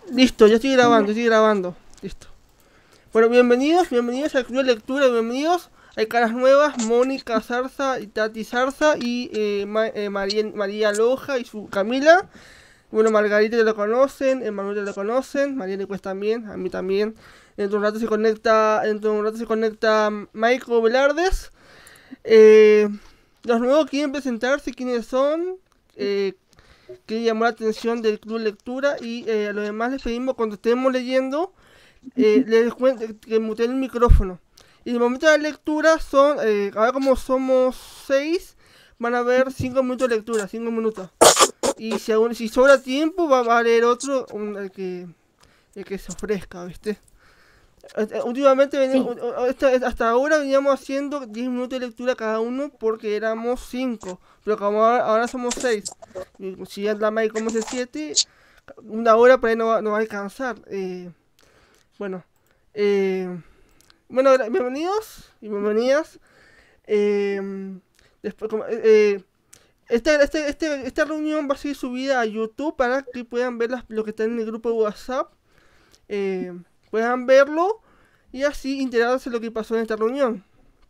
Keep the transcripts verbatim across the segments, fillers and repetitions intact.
Listo, ya estoy grabando, estoy grabando. Listo. Bueno, bienvenidos, bienvenidos al Club de Lectura, bienvenidos. Hay caras nuevas, Mónica Zarza y Tati Zarza y eh, Ma- eh, María, María Loja y su Camila. Bueno, Margarita ya lo conocen, Emanuel ya lo conocen, María Nicues también, a mí también. Dentro de un rato se conecta, dentro de un rato se conecta Michael Velardes. Eh, los nuevos quieren presentarse, quiénes son, eh, que llamó la atención del Club de Lectura y eh, a los demás les pedimos cuando estemos leyendo eh, les cuento que muteen el micrófono. Y en el momento de la lectura son, eh, ahora como somos seis, van a haber cinco minutos de lectura, cinco minutos. Y si, aún, si sobra tiempo va, va a leer otro, un, el, que, el que se ofrezca, ¿viste? Eh, Últimamente, Sí, venimos, hasta ahora veníamos haciendo diez minutos de lectura cada uno porque éramos cinco. Pero como ahora, ahora somos seis, si ya la May como es siete, una hora por ahí no va, no va a alcanzar. Eh, bueno, eh, bueno, bienvenidos y bienvenidas. Eh, después, como, eh, eh, este, este, este, esta reunión va a ser subida a YouTube para que puedan ver las, lo que está en el grupo de WhatsApp. Eh, puedan verlo y así enterarse de lo que pasó en esta reunión.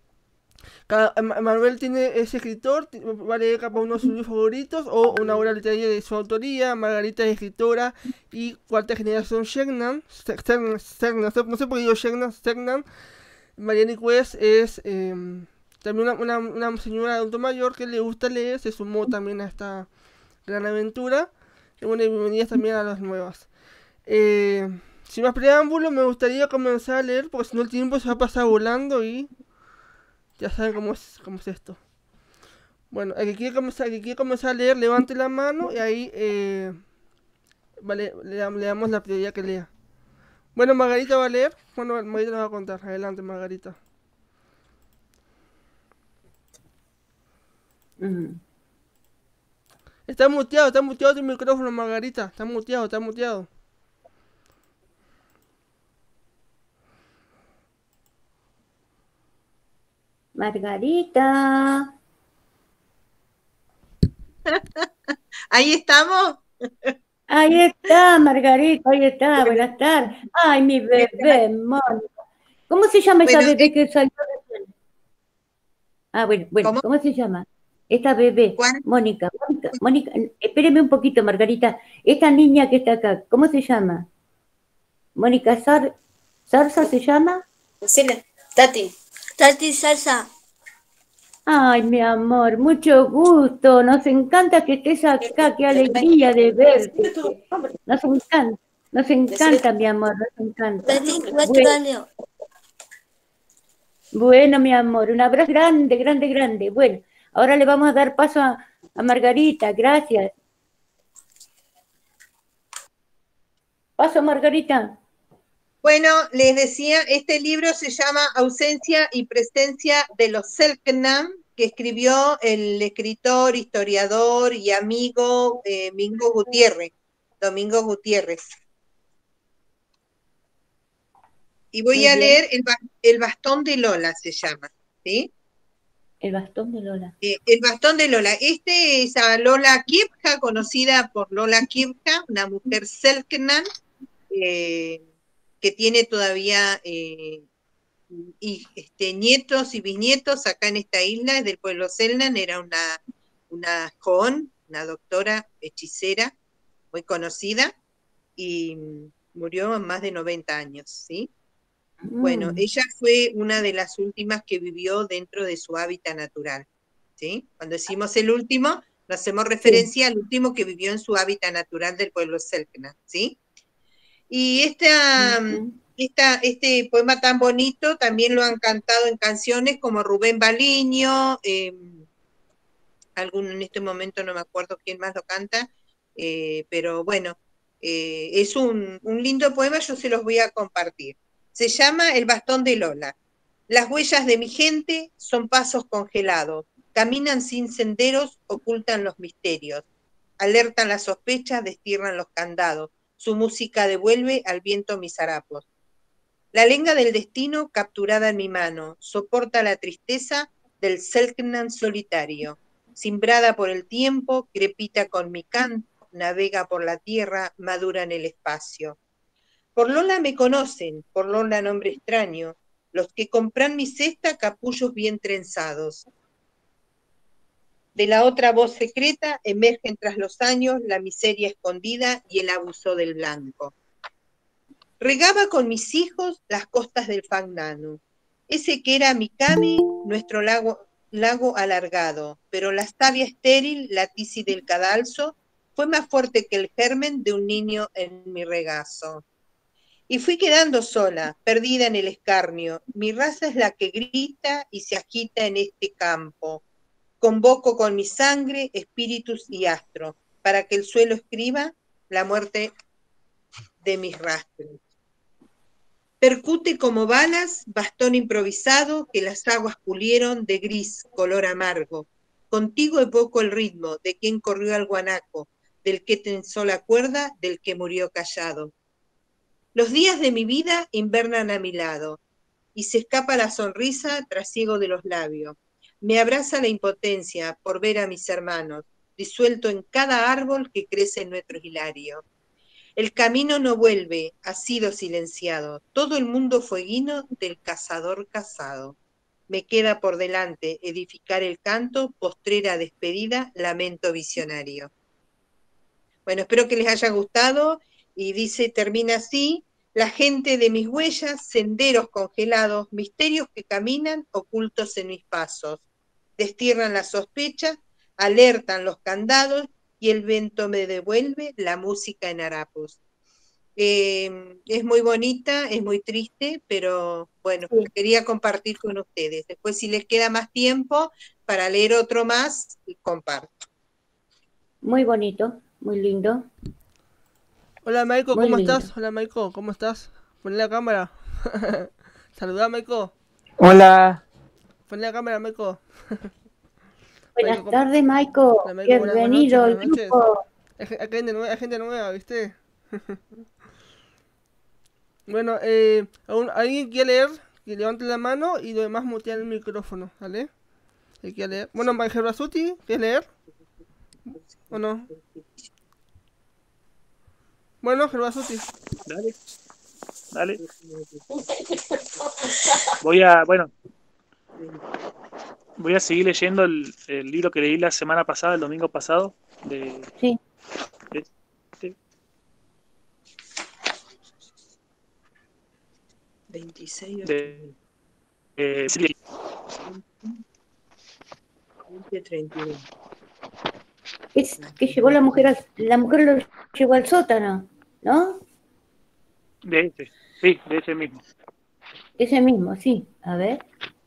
Cada, Manuel tiene ese escritor, va a leer capaz uno de sus libros favoritos o una obra literaria de su autoría. Margarita es escritora y cuarta generación Shegnan. Stern- Stern- no, sé, no sé por qué digo Shegnan, Stern. Mariana Quest es eh, también una, una, una señora adulto mayor que le gusta leer, se sumó también a esta gran aventura. Y bueno, y bienvenidas también a las nuevas. Eh, Sin más preámbulos, me gustaría comenzar a leer porque si no el tiempo se va a pasar volando y ya saben cómo es, cómo es esto. Bueno, el que quiere comenzar, el que quiere comenzar a leer, levante la mano y ahí eh, vale, le, le damos la prioridad que lea. Bueno, Margarita va a leer. Bueno, Margarita nos va a contar. Adelante, Margarita. mm, Está muteado, está muteado tu micrófono, Margarita. Está muteado, está muteado. Margarita. Ahí estamos. Ahí está, Margarita, ahí está, Bueno, buenas tardes. Ay, mi ¿qué tal? bebé, Mónica. ¿Cómo se llama esa Bueno, bebé eh, que salió recién? Ah, bueno, bueno, ¿cómo? ¿cómo se llama? Esta bebé, Juan, Mónica, Mónica, Mónica, espéreme un poquito, Margarita. Esta niña que está acá, ¿cómo se llama? Mónica Sar, ¿Zarza se llama? Decirle, Tati. Tati Salsa. Ay, mi amor, mucho gusto. Nos encanta que estés acá, qué alegría de Decirle verte. tu nombre. Nos encanta, nos Decirle encanta, mi amor, nos encanta. Tati, Bueno, Leo. bueno, mi amor, un abrazo grande, grande, grande. Bueno, ahora le vamos a dar paso a, a Margarita, gracias. Paso, Margarita. bueno, les decía, este libro se llama Ausencia y Presencia de los Selknam, que escribió el escritor, historiador y amigo eh, Mingo Gutiérrez, Domingo Gutiérrez. Y voy Muy a bien, leer el, ba- el bastón de Lola, se llama, ¿sí? el bastón de Lola. Eh, el bastón de Lola. Este es a Lola Kipka, conocida por Lola Kipka, una mujer Selknam, eh, que tiene todavía eh, y, este, nietos y bisnietos acá en esta isla, es del pueblo Selknam, era una, una joven, una doctora hechicera muy conocida, y murió a más de noventa años, ¿sí? Bueno, Mm, ella fue una de las últimas que vivió dentro de su hábitat natural, ¿sí? Cuando decimos el último, nos hacemos sí. referencia al último que vivió en su hábitat natural del pueblo Selknam, ¿sí? Y esta, Ujú. esta, este poema tan bonito también lo han cantado en canciones como Rubén Baliño, eh, algún en este momento no me acuerdo quién más lo canta, eh, pero bueno, eh, es un, un lindo poema, yo se los voy a compartir. Se llama El bastón de Lola. Las huellas de mi gente son pasos congelados, caminan sin senderos, ocultan los misterios, alertan las sospechas, destierran los candados, su música devuelve al viento mis harapos. La lenga del destino capturada en mi mano, soporta la tristeza del Selknam solitario. Simbrada por el tiempo, crepita con mi canto, navega por la tierra, madura en el espacio. Por Lola me conocen, por Lola nombre extraño, los que compran mi cesta capullos bien trenzados. De la otra voz secreta emergen tras los años la miseria escondida y el abuso del blanco. Regaba con mis hijos las costas del Fagnano, ese que era Mikami, nuestro lago, lago alargado, pero la savia estéril, la tisi del cadalso, fue más fuerte que el germen de un niño en mi regazo. Y fui quedando sola, perdida en el escarnio. Mi raza es la que grita y se agita en este campo. Convoco con mi sangre espíritus y astros, para que el suelo escriba la muerte de mis rastros. Percute como balas, bastón improvisado, que las aguas pulieron de gris, color amargo. Contigo evoco el ritmo de quien corrió al guanaco, del que tensó la cuerda, del que murió callado. Los días de mi vida invernan a mi lado, y se escapa la sonrisa trasiego de los labios. Me abraza la impotencia por ver a mis hermanos, disuelto en cada árbol que crece en nuestro hilario. El camino no vuelve, ha sido silenciado, todo el mundo fueguino del cazador casado. Me queda por delante edificar el canto, postrera despedida, lamento visionario. Bueno, espero que les haya gustado, y dice, termina así: la gente de mis huellas, senderos congelados, misterios que caminan ocultos en mis pasos. Destierran la sospecha, alertan los candados, y el viento me devuelve la música en harapos. Eh, es muy bonita, es muy triste, pero bueno, Sí. quería compartir con ustedes. Después, si les queda más tiempo para leer otro más, comparto. Muy bonito, muy lindo. Hola Maiko, Muy ¿cómo lindo. estás? Hola Maiko, ¿cómo estás? Ponle la cámara. Saludá, Maiko. Hola, Ponle la cámara, Maiko. Buenas Maiko, ¿cómo- tardes, Maiko. Hola, Maiko, buenas, buenas noches, Bienvenido al buenas noches. grupo. Hay, ge- hay gente nueva, hay gente nueva, ¿viste? Bueno, eh, ¿algún- ¿alguien quiere leer? Que levante la mano y lo demás mutean el micrófono, ¿vale? ¿El quiere leer? Bueno, Majerasuti, ¿quieres leer? ¿O no? Bueno, Gervasuti. dale, dale. Voy a, bueno, voy a seguir leyendo el, el libro que leí la semana pasada, el domingo pasado, de, Sí, de este, veintiséis, de, eh, sí, veinte, treinta y uno. es que llegó la mujer, al- la mujer lo llevó al sótano, ¿no? de ese, sí, de ese mismo. Ese mismo, sí. A ver.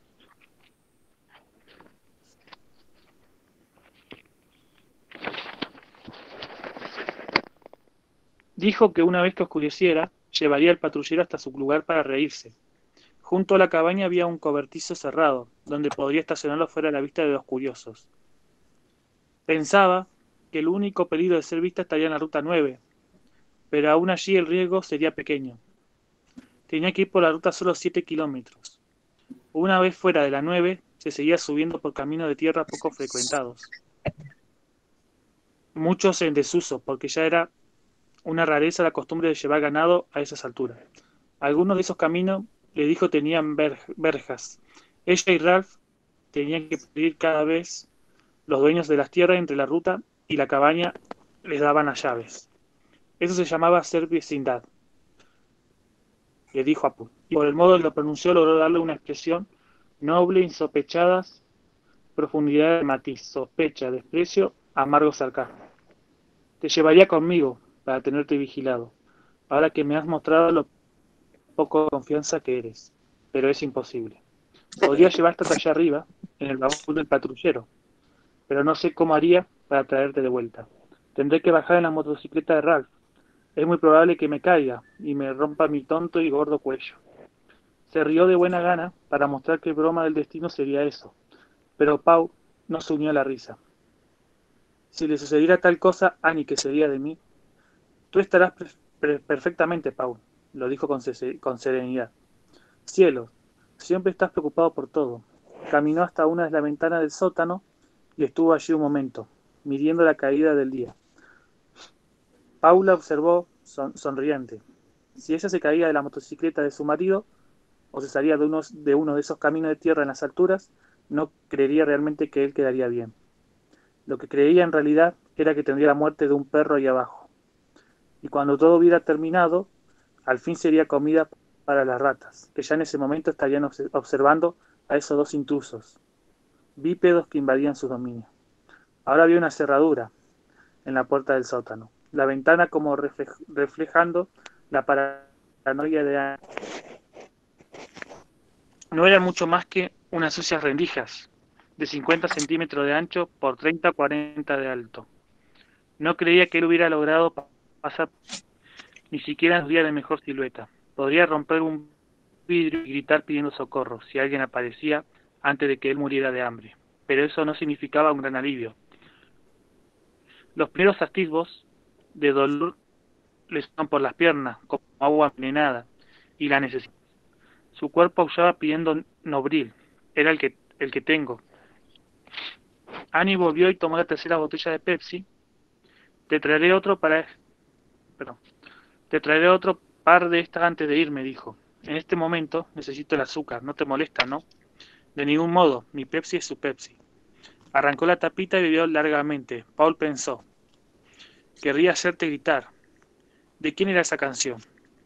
Dijo que una vez que oscureciera, llevaría al patrullero hasta su lugar para reírse. Junto a la cabaña había un cobertizo cerrado, donde podría estacionarlo fuera de la vista de los curiosos. Pensaba que el único peligro de ser vista estaría en la ruta nueve, pero aún allí el riesgo sería pequeño. Tenía que ir por la ruta solo siete kilómetros. Una vez fuera de la nueve, se seguía subiendo por caminos de tierra poco frecuentados. Muchos en desuso, porque ya era una rareza la costumbre de llevar ganado a esas alturas. Algunos de esos caminos, le dijo, tenían verj- verjas. Ella y Ralph tenían que pedir cada vez los dueños de las tierras entre la ruta y la cabaña les daban las llaves. Eso se llamaba ser vecindad, le dijo Apu, y por el modo que lo pronunció logró darle una expresión noble, insospechadas, profundidad de matiz, sospecha, desprecio, amargo sarcasmo. Te llevaría conmigo para tenerte vigilado, ahora que me has mostrado lo poco confianza que eres, pero es imposible. Podría llevarte hasta allá arriba, en el baúl del patrullero, pero no sé cómo haría para traerte de vuelta. Tendré que bajar en la motocicleta de Ralph. Es muy probable que me caiga y me rompa mi tonto y gordo cuello. Se rió de buena gana para mostrar que broma del destino sería eso, pero Pau no se unió a la risa. Si le sucediera tal cosa, Annie, que sería de mí, tú estarás pre- pre- perfectamente, Pau, lo dijo con, se- con serenidad. Cielos, siempre estás preocupado por todo. Caminó hasta una de las ventanas del sótano y estuvo allí un momento, midiendo la caída del día. Paula observó, son- sonriente. Si ella se caía de la motocicleta de su marido o se salía de, unos, de uno de esos caminos de tierra en las alturas, no creería realmente que él quedaría bien. Lo que creía en realidad era que tendría la muerte de un perro ahí abajo. Y cuando todo hubiera terminado, al fin sería comida para las ratas, que ya en ese momento estarían observando a esos dos intrusos, bípedos que invadían sus dominios. Ahora había una cerradura en la puerta del sótano, la ventana como reflej- reflejando la paranoia de Annie. No eran mucho más que unas sucias rendijas, de cincuenta centímetros de ancho por treinta o cuarenta de alto. No creía que él hubiera logrado pasar ni siquiera en los días de mejor silueta. Podría romper un vidrio y gritar pidiendo socorro si alguien aparecía antes de que él muriera de hambre. Pero eso no significaba un gran alivio. Los primeros atisbos de dolor le sonaban por las piernas, como agua envenenada, y la necesidad. Su cuerpo aullaba pidiendo Nobril. Era el que, el que tengo. Annie volvió y tomó la tercera botella de Pepsi. Te traeré otro para... Perdón. Te traeré otro par de estas antes de irme, dijo. En este momento necesito el azúcar. No te molesta, ¿no? De ningún modo. Mi Pepsi es su Pepsi. Arrancó la tapita y bebió largamente. Paul pensó. Querría hacerte gritar. ¿De quién era esa canción?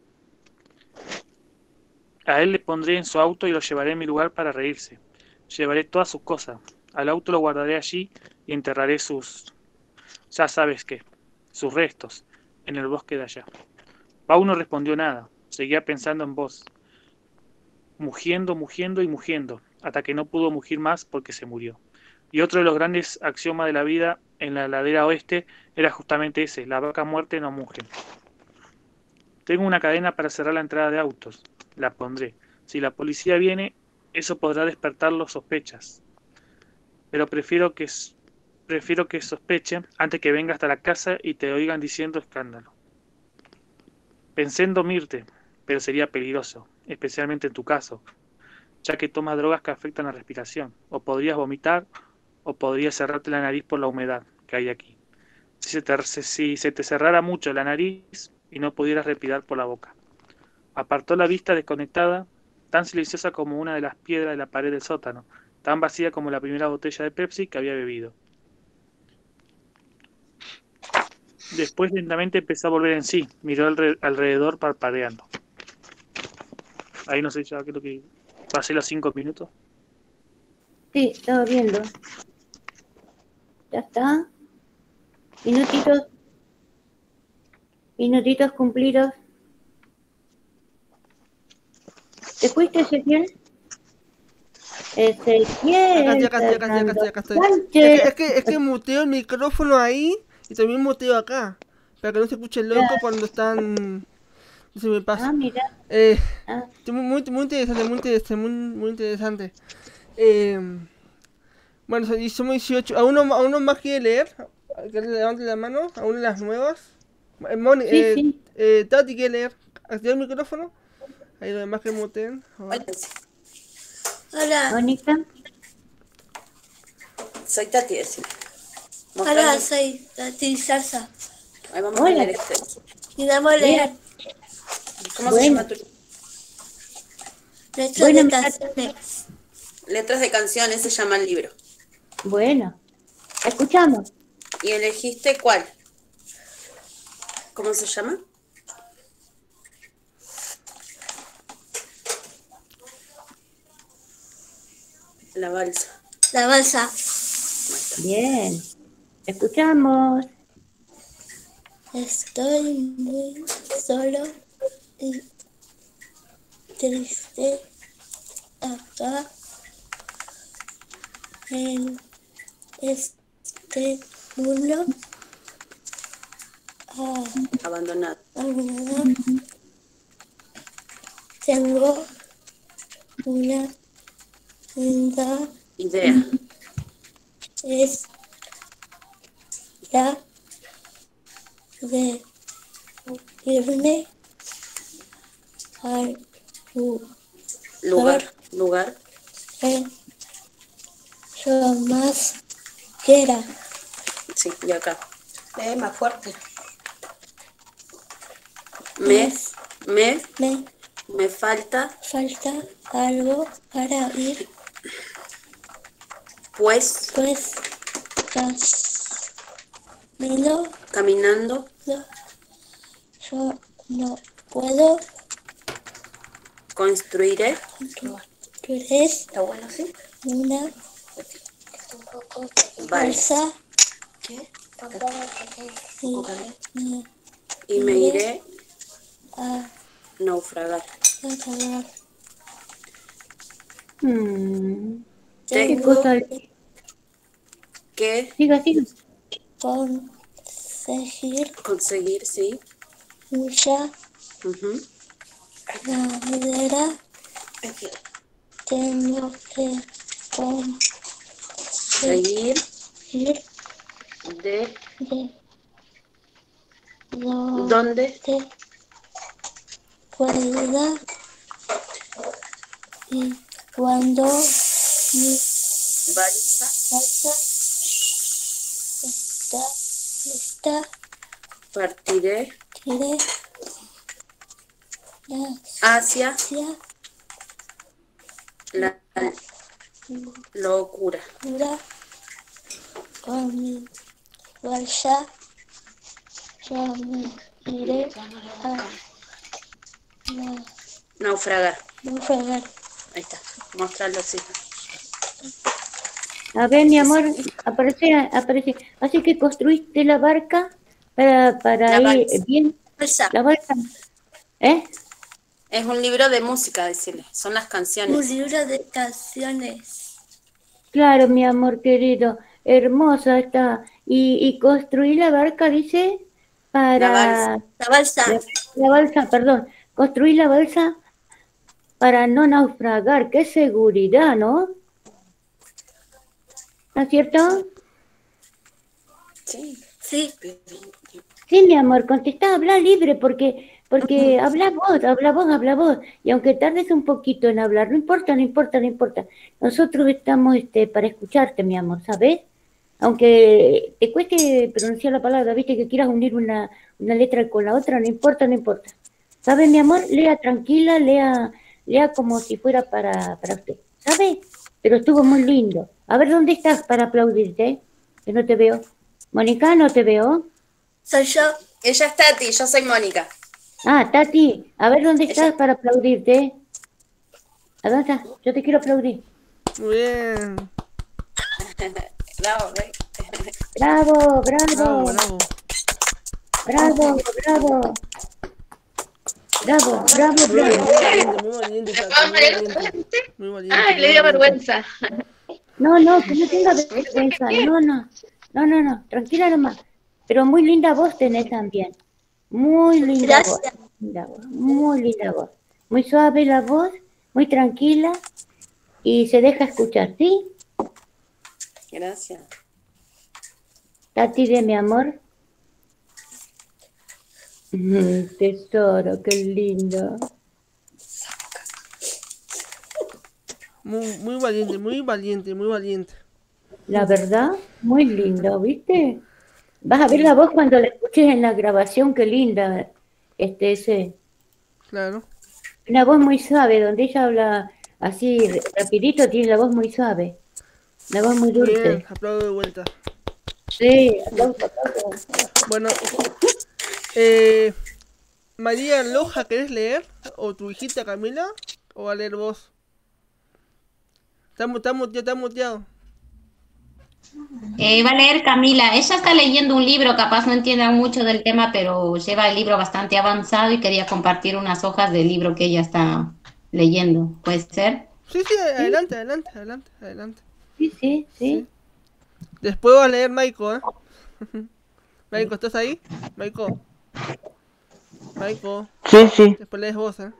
A él le pondré en su auto y lo llevaré a mi lugar para reírse. Llevaré todas sus cosas. Al auto lo guardaré allí y enterraré sus... ya sabes qué. Sus restos. En el bosque de allá. Paul no respondió nada. Seguía pensando en vos. Mugiendo, mugiendo y mugiendo. Hasta que no pudo mugir más porque se murió. Y otro de los grandes axiomas de la vida en la ladera oeste era justamente ese. La vaca muerta no muge. Tengo una cadena para cerrar la entrada de autos. La pondré. Si la policía viene, eso podrá despertar los sospechas. Pero prefiero que, prefiero que sospechen antes que venga hasta la casa y te oigan diciendo escándalo. Pensé en dormirte, pero sería peligroso, especialmente en tu caso, ya que tomas drogas que afectan la respiración. O podrías vomitar, o podrías cerrarte la nariz por la humedad que hay aquí. Si se te, si se te cerrara mucho la nariz y no pudieras respirar por la boca. Apartó la vista desconectada, tan silenciosa como una de las piedras de la pared del sótano, tan vacía como la primera botella de Pepsi que había bebido. Después lentamente empezó a volver en sí, miró alre- alrededor parpadeando. Ahí no sé ya qué es lo que... ¿Pasé los cinco minutos? Sí, estaba viendo. Ya está. Minutitos. Minutitos cumplidos. ¿Te fuiste, Ezequiel? Ezequiel. Acá estoy, acá estoy, acá estoy, acá estoy. Sánchez. Es que, es que, es que muteo el micrófono ahí y también muteo acá. Para que no se escuche loco cuando están... No se me pasa. Ah, mira. Eh, Ah, muy, muy, muy interesante, muy interesante, muy, muy interesante. Eh, bueno, y somos dieciocho. ¿A uno, a uno más quiere leer? Que levante la mano. ¿A una de las nuevas? Eh, Moni, sí, eh, sí. eh, Tati quiere leer. ¿Activa el micrófono? Ahí los demás que muteen. A ver. Hola, Mónica. Soy Tati, es. hola, soy Tati Salsa. Ahí vamos Hola. a leer este. Y vamos a leer ¿Cómo Bueno. se llama tu letras Bueno, de mira. canciones. letras de canciones? Se llama el libro. Bueno. Escuchamos. ¿Y elegiste cuál? ¿Cómo se llama? La balsa. La balsa. Bien. Escuchamos. Estoy muy solo y triste acá en este mundo ah, Abandonado. abandonado. Tengo una linda Idea. es la de irme al Lugar. Lugar. que yo más quiera. Sí, y acá. Lee más fuerte. Me Me, Me me falta, falta algo para ir, pues, pues camino, caminando, no, yo no puedo construiré. construir Está bueno, ¿sí? una Balsa. balsa ¿Qué? y me Y me iré a naufragar. navegar. Mm, ¿Qué Tengo cosa? que Siga, siga. Conseguir conseguir, sí. mucha Ujú. madera. Tengo que conseguir Seguir de de donde donde pueda y cuando mi balsa casa está lista, partiré tiré hacia hacia la locura. locura con mi balsa. Yo me iré a la Naufragar. navegar. Ahí está. Mostrarlo, sí. A ver, mi amor, aparece, aparece. Así que construiste la barca para, para La ir balsa. bien. Balsa. La barca. ¿Eh? Es un libro de música, decirle. Son las Un canciones. libro de canciones. Claro, mi amor querido. Hermosa está. Y, y construí la barca, dice, La balsa. para... La balsa. La, la balsa, perdón. Construí la balsa para no naufragar. ¡Qué seguridad!, ¿no? ¿No es cierto? Sí. Sí. Sí, mi amor, contestá, habla libre, porque, porque habla vos, habla vos, habla vos. Y aunque tardes un poquito en hablar, no importa, no importa, no importa. Nosotros estamos este, para escucharte, mi amor, ¿sabes? Aunque te cueste pronunciar la palabra, viste que quieras unir una, una letra con la otra, no importa, no importa. ¿Sabe, mi amor? Lea tranquila, lea, lea como si fuera para, para usted. ¿Sabe? Pero estuvo muy lindo. A ver, ¿dónde estás para aplaudirte? Que no te veo. Mónica, no te veo. Soy yo. Ella es Tati, yo soy Mónica. Ah, Tati, a ver dónde estás Ella- para aplaudirte. ¿A dónde estás? Yo te quiero aplaudir. Muy bien. Bravo, ¿eh? Bravo, Bravo, bravo, bravo. bravo, bravo. Bravo, bravo, Muy bravo. valiente, muy valiente, Tati, muy valiente. Muy valiente. Ay, muy le dio valiente. vergüenza. No, no, que no tenga vergüenza. No, no, no, no, no. Tranquila nomás. Pero muy linda voz tenés también. Muy linda voz. Gracias. Linda voz, muy linda voz. Muy suave la voz, muy tranquila y se deja escuchar, ¿sí? Gracias. Tati de mi amor. Mm, tesoro, qué lindo. Muy, muy valiente, muy valiente, muy valiente. La verdad, muy lindo, ¿viste? Vas a ver la voz cuando la escuches en la grabación, qué linda. Este, ese, Claro. una voz muy suave, donde ella habla así rapidito, tiene la voz muy suave. Una voz muy Bien, dulce. aplaudo de vuelta. Sí, aplauso, aplauso. Bueno, eh, María Loja, ¿querés leer? ¿O tu hijita Camila? ¿O va a leer vos? Está, mu- está muteado, está muteado. Eh, va a leer Camila. Ella está leyendo un libro, capaz no entienda mucho del tema, pero lleva el libro bastante avanzado y quería compartir unas hojas del libro que ella está leyendo. ¿Puede ser? Sí, sí, adelante, adelante, adelante, adelante. Sí, sí, sí. Después va a leer Maiko, ¿eh? Maiko, ¿estás ahí? Maiko. Maiko. Sí, sí. Después lees vos, ¿eh?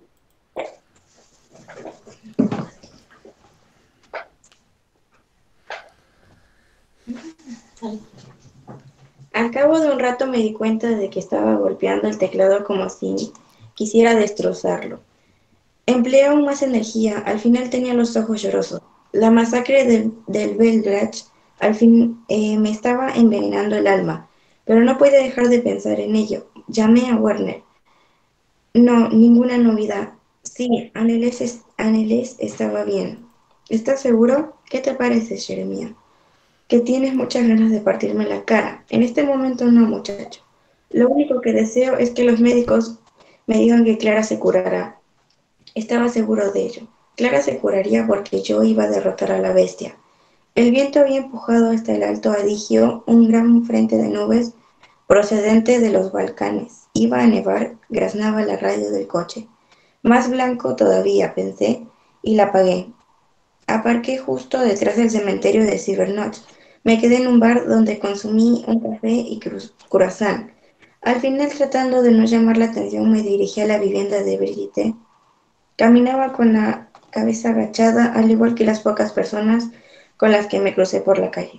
Al cabo de un rato me di cuenta de que estaba golpeando el teclado como si quisiera destrozarlo. Empleé aún más energía, al final tenía los ojos llorosos. La masacre del, del Belgrade al fin eh, me estaba envenenando el alma, pero no pude dejar de pensar en ello. Llamé a Werner. No, ninguna novedad. Sí, Annelies, es- Annelies estaba bien. ¿Estás seguro? ¿Qué te parece, Jeremia? Que tienes muchas ganas de partirme la cara. En este momento no, muchacho. Lo único que deseo es que los médicos me digan que Clara se curará. Estaba seguro de ello. Clara se curaría porque yo iba a derrotar a la bestia. El viento había empujado hasta el Alto Adigio un gran frente de nubes procedente de los Balcanes. Iba a nevar, graznaba la radio del coche. Más blanco todavía, pensé, y la apagué. Aparqué justo detrás del cementerio de Cibernot. Me quedé en un bar donde consumí un café y croissant. Al final, tratando de no llamar la atención, me dirigí a la vivienda de Brigitte. Caminaba con la cabeza agachada, al igual que las pocas personas con las que me crucé por la calle.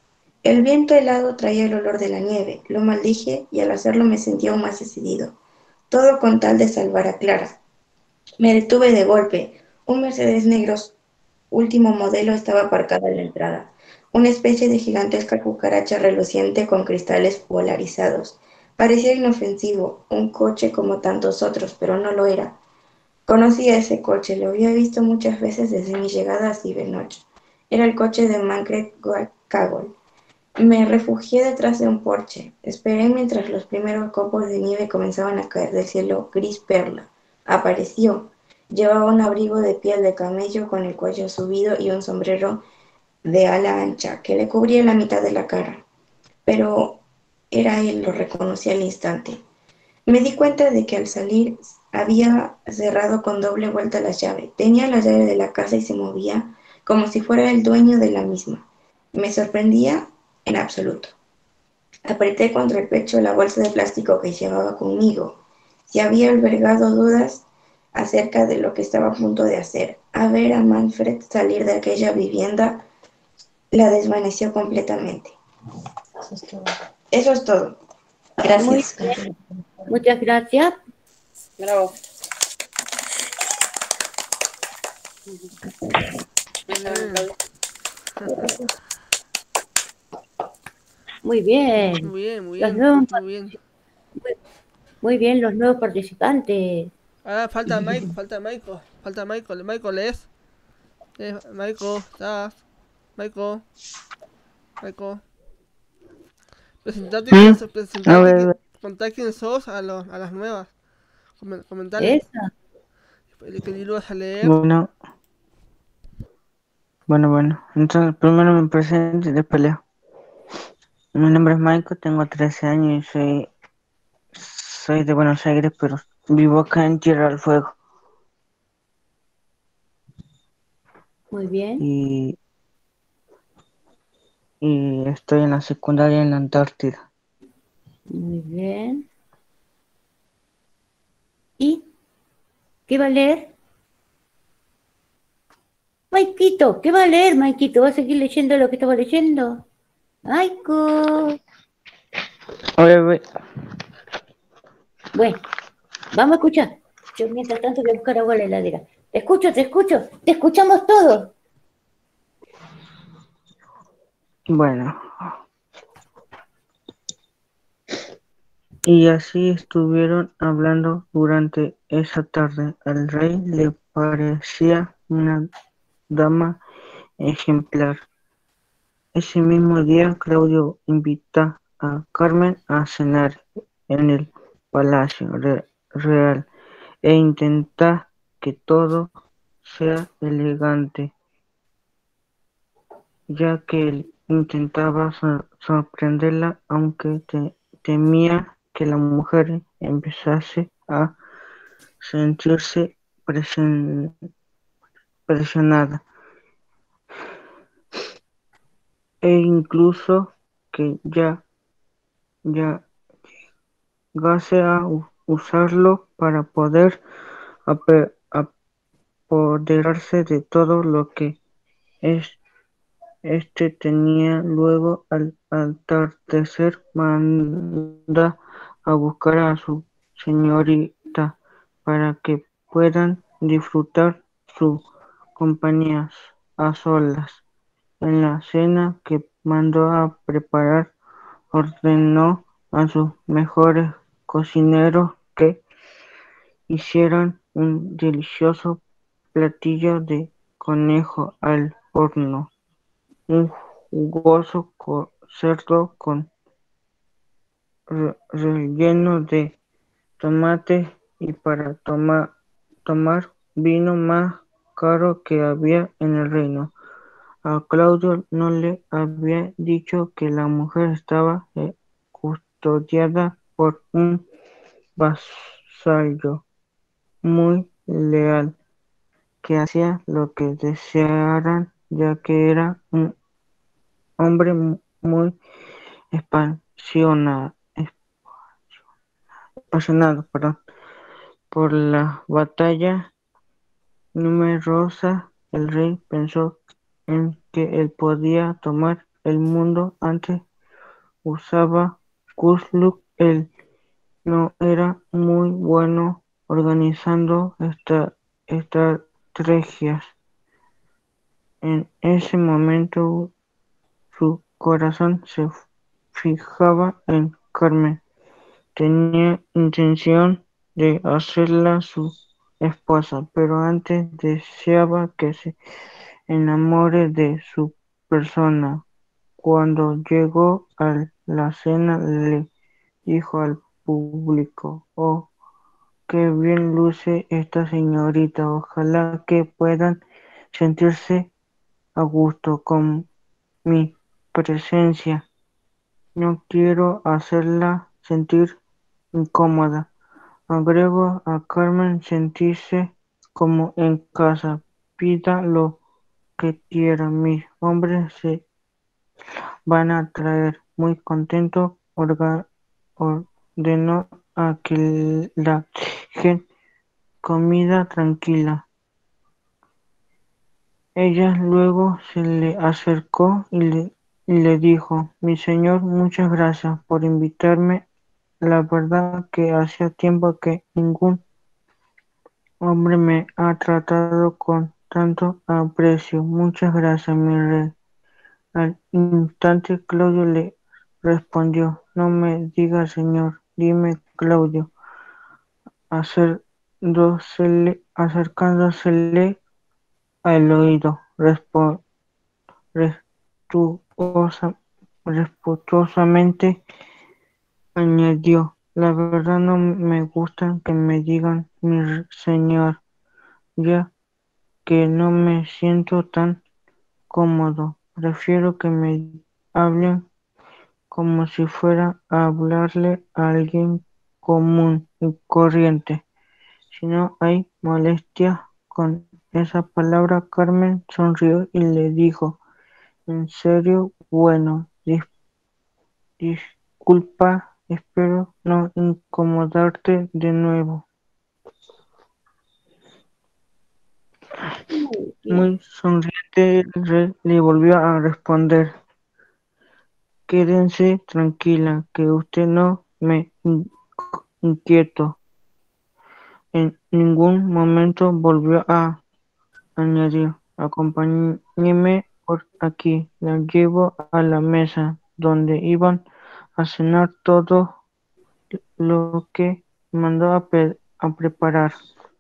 El viento helado traía el olor de la nieve, lo maldije y al hacerlo me sentí aún más decidido. Todo con tal de salvar a Clara. Me detuve de golpe. Un Mercedes negro último modelo estaba aparcado en la entrada. Una especie de gigantesca cucaracha reluciente con cristales polarizados. Parecía inofensivo, un coche como tantos otros, pero no lo era. Conocía ese coche, lo había visto muchas veces desde mi llegada a Sivenoch. Era el coche de Manfred Kagol. Me refugié detrás de un porche. Esperé mientras los primeros copos de nieve comenzaban a caer del cielo gris perla. Apareció. Llevaba un abrigo de piel de camello con el cuello subido y un sombrero de ala ancha que le cubría la mitad de la cara. Pero era él, lo reconocí al instante. Me di cuenta de que al salir había cerrado con doble vuelta la llave. Tenía la llave de la casa y se movía como si fuera el dueño de la misma. Me sorprendía en absoluto. Apreté contra el pecho la bolsa de plástico que llevaba conmigo. Si había albergado dudas acerca de lo que estaba a punto de hacer, a ver a Manfred salir de aquella vivienda la desvaneció completamente. Eso es todo. Muy Gracias. bien. Muchas gracias. Bravo. Muy bien. Muy bien, muy Los bien, nuevos, muy bien. muy bien, los nuevos participantes. Ahora falta Mike, falta Michael, falta Michael. Michael es. es Michael, ¿estás? Michael. Michael. Presentate, ¿Mm? que, presentate A ver, a que, ver. contá quién sos a, los, a las nuevas. Comen- Comentale. Esa. El que lo vas a leer. Bueno, bueno, bueno. Entonces, primero me presento y después leo. Mi nombre es Michael, tengo trece años y soy, soy de Buenos Aires, pero vivo acá en Tierra del Fuego. Muy bien. Y, y estoy en la secundaria en la Antártida. Muy bien. ¿Y qué va a leer? Maikito, ¿qué va a leer, Maikito? ¿Va a seguir leyendo lo que estaba leyendo? Maiko. A ver, a ver. Bueno, vamos a escuchar. Yo mientras tanto voy a buscar agua en la heladera. Te escucho, te escucho, te escuchamos todos. Bueno. Y así estuvieron hablando durante esa tarde. Al rey le parecía una dama ejemplar. Ese mismo día Claudio invita a Carmen a cenar en el palacio re- real e intenta que todo sea elegante, ya que él intentaba sor- sorprenderla, aunque te- temía que la mujer empezase a sentirse presion- presionada e incluso que ya, ya llegase a u- usarlo para poder ape- apoderarse de todo lo que es, este tenía. Luego, al atardecer, manda a buscar a su señorita para que puedan disfrutar su compañía a solas. En la cena que mandó a preparar, ordenó a sus mejores cocineros que hicieron un delicioso platillo de conejo al horno, un jugoso co- cerdo con re- relleno de tomate y para toma- tomar vino más caro que había en el reino. A Claudio no le había dicho que la mujer estaba eh, custodiada por un vasallo muy leal que hacía lo que desearan, ya que era un hombre mu- muy apasionado, apasionado, perdón, por la batalla numerosa. El rey pensó en que él podía tomar el mundo. Antes usaba Kusluk. Él no era muy bueno organizando esta, estrategias. En ese momento su corazón se fijaba en Carmen. Tenía intención de hacerla su esposa, pero antes deseaba que se enamore de su persona. Cuando llegó a la cena le dijo al público: "Oh, qué bien luce esta señorita, ojalá que puedan sentirse a gusto con mi presencia. No quiero hacerla sentir incómoda. Agrego a Carmen sentirse como en casa. Pida lo que quiera, mis hombres se van a traer muy contentos". Orga- ordenó a que la dejen comida tranquila. Ella luego se le acercó y le, y le dijo: "Mi señor, muchas gracias por invitarme. La verdad que hacía tiempo que ningún hombre me ha tratado con tanto aprecio". "Muchas gracias, mi rey". Al instante Claudio le respondió: "No me digas señor, dime Claudio", acercándosele, acercándosele al oído. Respo- respetuosa- respetuosamente añadió: "La verdad no me gusta que me digan mi señor, ya que no me siento tan cómodo. Prefiero que me hablen como si fuera a hablarle a alguien común y corriente. Si no hay molestia con esa palabra". Carmen sonrió y le dijo: "¿En serio? Bueno, dis- disculpa, espero no incomodarte de nuevo". Muy bien. Muy sonriente, el rey le volvió a responder: "Quédense tranquila, que usted no me in- inquieto". En ningún momento volvió a añadir: "Acompáñeme por aquí, la llevo a la mesa donde iban a cenar todo lo que mandó a, pe- a preparar".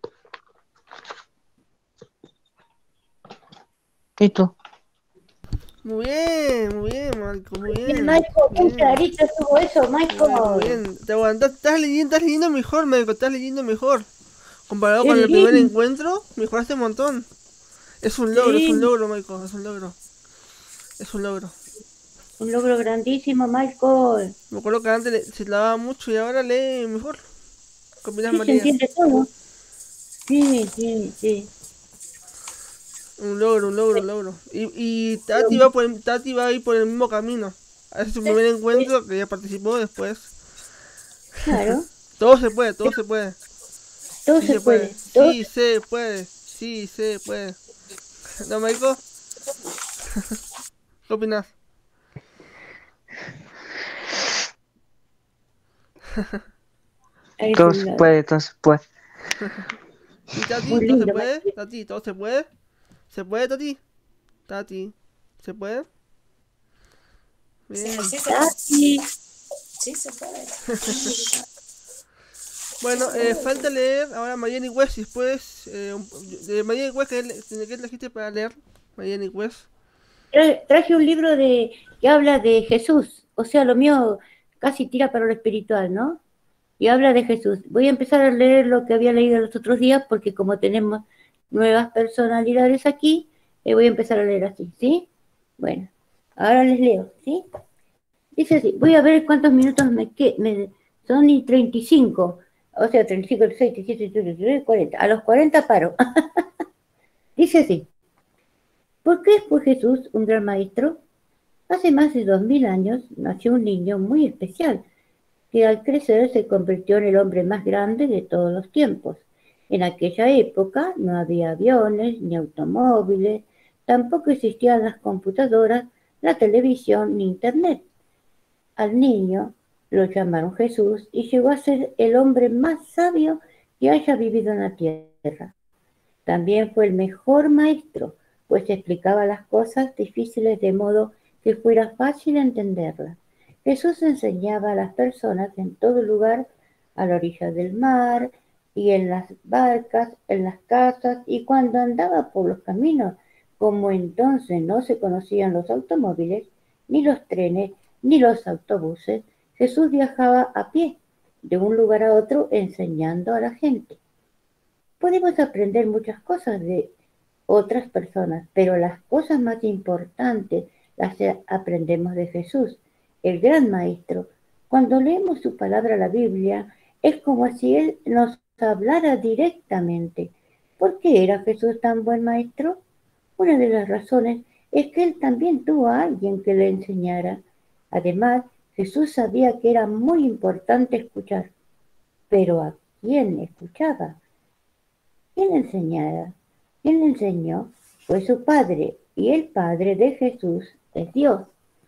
Tito. Muy bien, muy bien, Marco, muy Bien, bien. Michael, muy Bien. clarito estuvo eso, Muy bien, muy Michael. bien. Te aguantas, estás leyendo, estás leyendo mejor, Marco, estás leyendo mejor. Comparado Qué con el primer lindo. encuentro, mejoraste un montón. Es un logro, es un Sí, logro, Michael, es un logro. Es un logro. un logro grandísimo, Michael. Me acuerdo que antes le- se lavaba mucho y ahora lee mejor. ¿Qué opinas, Sí, se María? entiende todo. Sí, sí, sí. Un logro, un logro, un logro. Y, y Tati, va por el- Tati va a ir por el mismo camino. Hace su primer encuentro, que ya participó después. Claro, Todo se puede, todo se puede. todo Sí se se puede. puede. Todo Sí se puede. Sí se puede. ¿No, Michael? ¿Qué opinas? es Todo un se logro. puede, todo se puede. ¿Y Tati? Muy ¿Todo se lindo, puede? Michael. Tati, ¿todo se puede? ¿Se puede, Tati? Tati, ¿se puede? Sí, Bien. sí se puede. Tati, Sí se puede. Bueno, eh, falta leer ahora Mariani West, si puedes, eh, un- de Mariani West, ¿qué, le- qué trajiste para leer? Mariani West. Tra- Traje un libro de que habla de Jesús, o sea, lo mío casi tira para lo espiritual, ¿no? Y habla de Jesús. Voy a empezar a leer lo que había leído los otros días porque como tenemos nuevas personalidades aquí, eh, voy a empezar a leer así, ¿sí? Bueno, ahora les leo, ¿sí? Dice así, voy a ver cuántos minutos me quedan, son y treinta y cinco, o sea, treinta y cinco, treinta y seis, treinta y siete, treinta y ocho, cuarenta, a los cuarenta paro. Dice así, ¿por qué fue Jesús un gran maestro? Hace más de dos mil años nació un niño muy especial, que al crecer se convirtió en el hombre más grande de todos los tiempos. En aquella época no había aviones ni automóviles, tampoco existían las computadoras, la televisión ni internet. Al niño lo llamaron Jesús y llegó a ser el hombre más sabio que haya vivido en la tierra. También fue el mejor maestro, pues explicaba las cosas difíciles de modo que fuera fácil entenderlas. Jesús enseñaba a las personas en todo lugar, a la orilla del mar y en las barcas, en las casas, y cuando andaba por los caminos, como entonces no se conocían los automóviles, ni los trenes, ni los autobuses, Jesús viajaba a pie de un lugar a otro enseñando a la gente. Podemos aprender muchas cosas de otras personas, pero las cosas más importantes las aprendemos de Jesús, el gran maestro. Cuando leemos su palabra, la Biblia, es como si Él nos hablara directamente. ¿Por qué era Jesús tan buen maestro? Una de las razones es que Él también tuvo a alguien que le enseñara. Además, Jesús sabía que era muy importante escuchar. Pero ¿a quién escuchaba? ¿Quién enseñara? ¿Quién le enseñó? Fue su Padre, y el Padre de Jesús es Dios.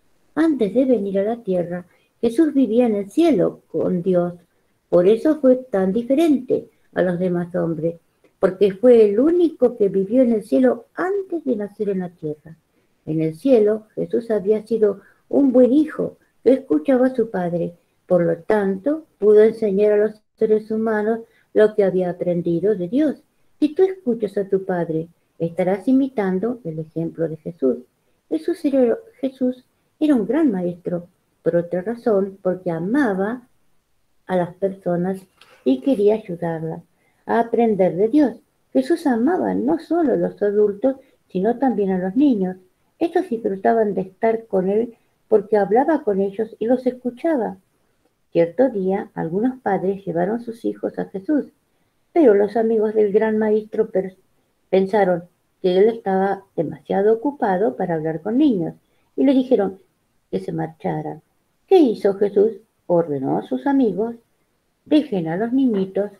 Antes de venir a la tierra, Jesús vivía en el cielo con Dios. Por eso fue tan diferente a los demás hombres, porque fue el único que vivió en el cielo antes de nacer en la tierra. En el cielo, Jesús había sido un buen hijo que escuchaba a su Padre. Por lo tanto, pudo enseñar a los seres humanos lo que había aprendido de Dios. Si tú escuchas a tu Padre, estarás imitando el ejemplo de Jesús. Jesús era, Jesús era un gran maestro, por otra razón, porque amaba a las personas y quería ayudarlas a aprender de Dios. Jesús amaba no solo a los adultos, sino también a los niños. Estos disfrutaban de estar con Él porque hablaba con ellos y los escuchaba. Cierto día, algunos padres llevaron sus hijos a Jesús, pero los amigos del gran maestro pensaron que él estaba demasiado ocupado para hablar con niños y le dijeron que se marcharan. ¿Qué hizo Jesús? Ordenó a sus amigos, dejen a los niñitos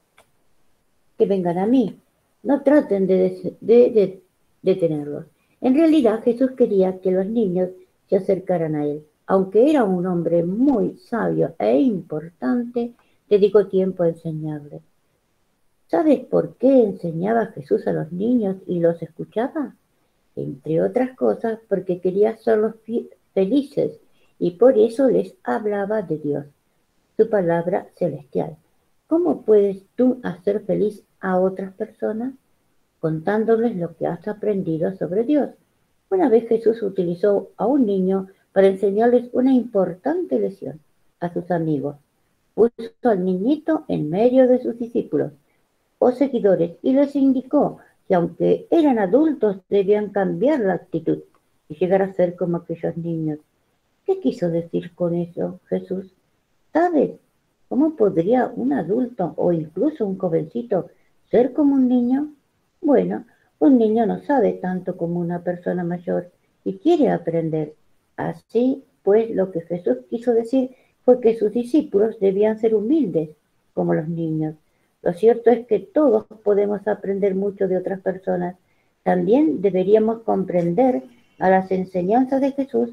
que vengan a mí, no traten de, de, de detenerlos. En realidad Jesús quería que los niños se acercaran a él. Aunque era un hombre muy sabio e importante, dedicó tiempo a enseñarles. ¿Sabes por qué enseñaba Jesús a los niños y los escuchaba? Entre otras cosas, porque quería hacerlos felices y por eso les hablaba de Dios, su palabra celestial. ¿Cómo puedes tú hacer feliz a otras personas? Contándoles lo que has aprendido sobre Dios. Una vez Jesús utilizó a un niño para enseñarles una importante lección a sus amigos. Puso al niñito en medio de sus discípulos o seguidores y les indicó que aunque eran adultos debían cambiar la actitud y llegar a ser como aquellos niños. ¿Qué quiso decir con eso Jesús? ¿Sabes cómo podría un adulto o incluso un jovencito ser como un niño? Bueno, un niño no sabe tanto como una persona mayor y quiere aprender. Así pues, lo que Jesús quiso decir fue que sus discípulos debían ser humildes como los niños. Lo cierto es que todos podemos aprender mucho de otras personas. También deberíamos comprender a las enseñanzas de Jesús,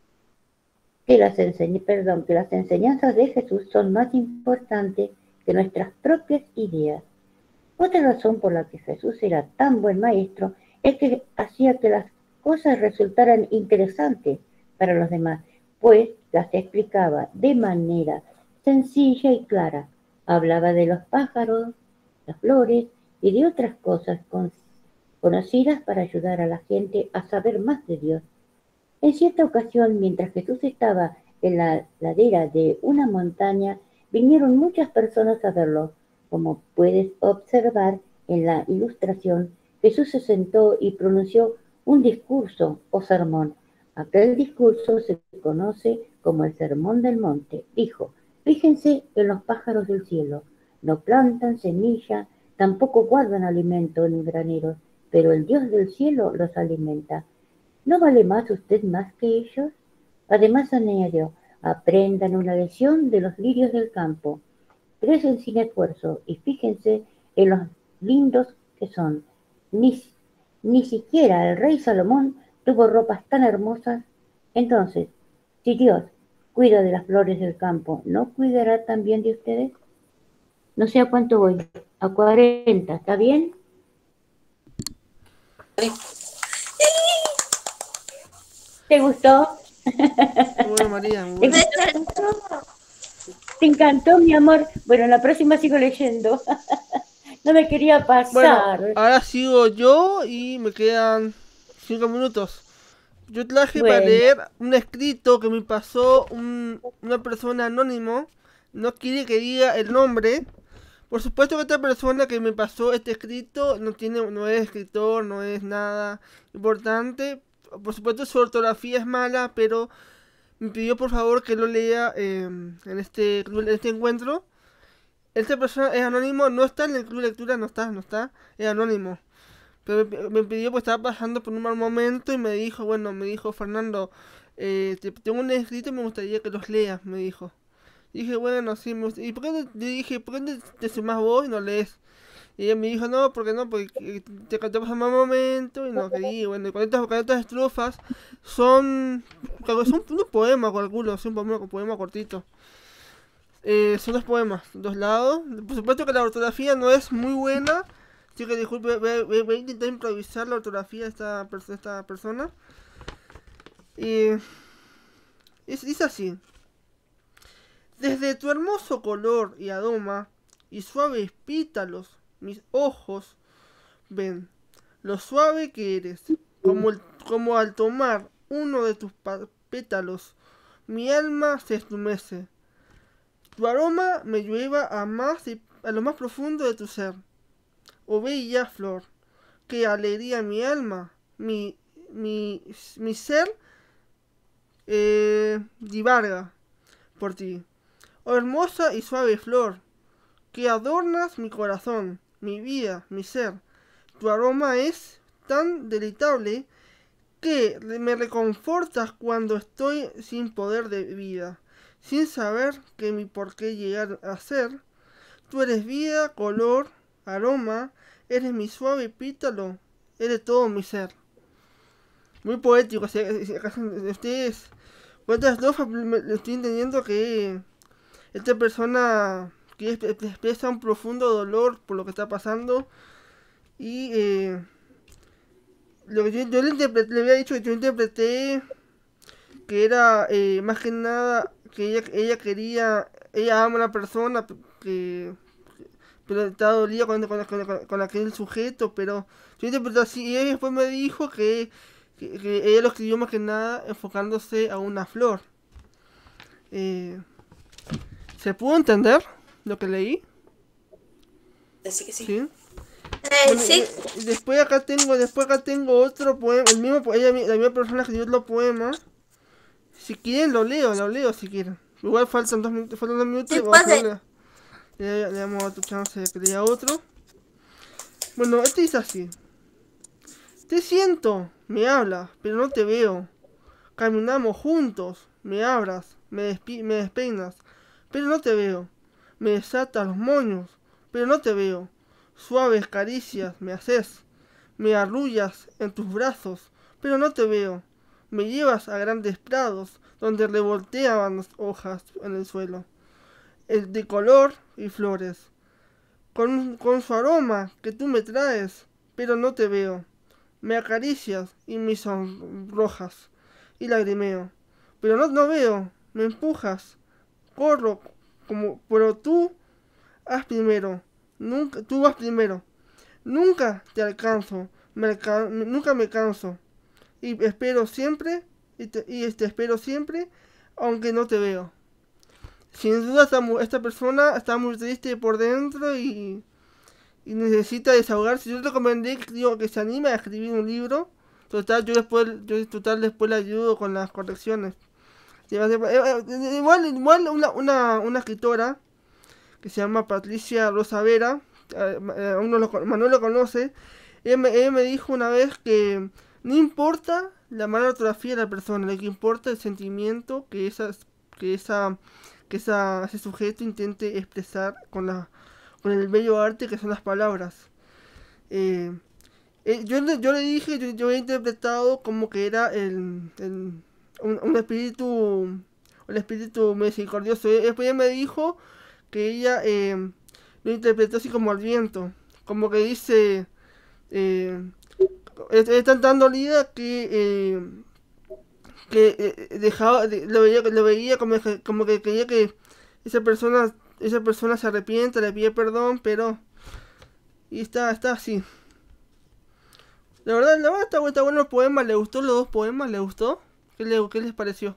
que las, enseñ- perdón, que las enseñanzas de Jesús son más importantes que nuestras propias ideas. Otra razón por la que Jesús era tan buen maestro es que hacía que las cosas resultaran interesantes para los demás, pues las explicaba de manera sencilla y clara. Hablaba de los pájaros, las flores y de otras cosas con- conocidas para ayudar a la gente a saber más de Dios. En cierta ocasión, mientras Jesús estaba en la ladera de una montaña, vinieron muchas personas a verlo. Como puedes observar en la ilustración, Jesús se sentó y pronunció un discurso o sermón. Aquel discurso se conoce como el Sermón del Monte. Dijo: fíjense en los pájaros del cielo. No plantan semilla, tampoco guardan alimento en graneros, pero el Dios del cielo los alimenta. ¿No vale más usted más que ellos? Además añadió: aprendan una lección de los lirios del campo. Crecen sin esfuerzo y fíjense en los lindos que son. Ni, ni siquiera el rey Salomón tuvo ropas tan hermosas. Entonces, si Dios cuida de las flores del campo, ¿no cuidará también de ustedes? No sé a cuánto voy, a cuarenta, ¿está bien? ¿Te gustó? Bueno, María, muy ¿Te bueno. gustó? ¿Te encantó, mi amor? Bueno, la próxima sigo leyendo. No me quería pasar. Bueno, ahora sigo yo y me quedan cinco minutos. Yo traje para Bueno. leer un escrito que me pasó un- una persona anónimo. No quiere que diga el nombre. Por supuesto que esta persona que me pasó este escrito no tiene, no es escritor, no es nada importante. Por supuesto su ortografía es mala, pero me pidió por favor que lo lea eh, en este en este encuentro. Esta persona es anónimo, no está en el club de lectura, no está, no está, es anónimo. Pero me, me pidió, pues estaba pasando por un mal momento y me dijo, bueno, me dijo Fernando, eh, te, tengo un escrito y me gustaría que los leas, me dijo. Y dije, bueno, sí, me gusta- ¿y por qué no- le dije, por qué no te sumas vos y no lees? Y ella me dijo, no, porque no, porque eh, te canté por un mal momento y no quería. Bueno, y con estas, con estas estrofas son, son unos poemas, calculo, son un poema, un poema cortito. Eh, son dos poemas, dos lados. Por supuesto que la ortografía no es muy buena. Así que disculpe, voy, voy- voy a intentar improvisar la ortografía de esta, pers- de esta persona. Y es, es así. Desde tu hermoso color y aroma y suaves pétalos, mis ojos ven lo suave que eres. Como, el- como al tomar uno de tus pa- pétalos, mi alma se estremece. Tu aroma me lleva a más y- a lo más profundo de tu ser. Oh bella flor, que alegría mi alma, mi, mi, mi ser eh, divaga por ti. Oh hermosa y suave flor, que adornas mi corazón, mi vida, mi ser. Tu aroma es tan deleitable que me reconfortas cuando estoy sin poder de vida, sin saber que mi por qué llegar a ser. Tú eres vida, color, aroma, eres mi suave pétalo, eres todo mi ser. Muy poético, si acaso ustedes, cuántas estrofas me- me estoy entendiendo que esta persona que es- expresa un profundo dolor por lo que está pasando y eh, lo que yo, yo le, interpreté- le había dicho que yo interpreté que era eh, más que nada que ella, ella quería, ella ama a una persona que pero estaba dolida con, con, con, con aquel sujeto, pero yo interpreté así y ella después me dijo que, que, que ella lo escribió más que nada enfocándose a una flor. Eh, ¿Se pudo entender lo que leí? Así que sí. Sí. Eh, Bueno, sí. y, y después acá tengo, después acá tengo otro poema, el mismo, po- ella, mi- la misma persona escribió otro poema. Si quieren lo leo, lo leo si quieren. Igual faltan dos minutos, faltan dos minutos Sí, y vamos a puede. darle- le, le damos otra chance de que lea otro. Bueno, este dice así. Te siento, me hablas, pero no te veo. Caminamos juntos, me abras, me, despi- me despeinas, pero no te veo. Me desatas los moños, pero no te veo. Suaves caricias me haces, me arrullas en tus brazos, pero no te veo. Me llevas a grandes prados, donde revolteaban las hojas en el suelo, el de color y flores, con, con su aroma que tú me traes, pero no te veo. Me acaricias y me sonrojas y lagrimeo, pero no, no veo. Me empujas, corro como, pero tú haz primero. Nunca, tú vas primero. Nunca te alcanzo. Me alca- nunca me canso. Y espero siempre, y te, y te espero siempre, aunque no te veo. Sin duda esta, mu- esta persona está muy triste por dentro y, y necesita desahogarse. Yo le recomendé que, digo, que se anime a escribir un libro. Total, yo después, yo total después le ayudo con las correcciones. Y además, eh, eh, Igual, igual una, una, una escritora que se llama Patricia Rosa Vera, eh, eh, uno lo, con- Manuel lo conoce. Ella me, ella me dijo una vez que no importa la mala ortografía de la persona, lo que importa es el sentimiento que esa, que esa, que esa, ese sujeto intente expresar con la, con el bello arte que son las palabras. Eh, eh, yo, le, yo le dije, yo, yo he interpretado como que era el, el- un, un espíritu, un espíritu misericordioso. Eh, Después ella me dijo que ella eh, lo interpretó así como al viento, como que dice, eh, es, es tan tan dolida que eh, que eh, dejaba, de- lo veía, lo veía como, que- como que quería que esa persona, esa persona se arrepienta, le pide perdón, pero y está, está así. La verdad, la verdad está, bu- está bueno el poema, ¿le gustó los dos poemas? ¿Le gustó? ¿Qué, le, qué les pareció?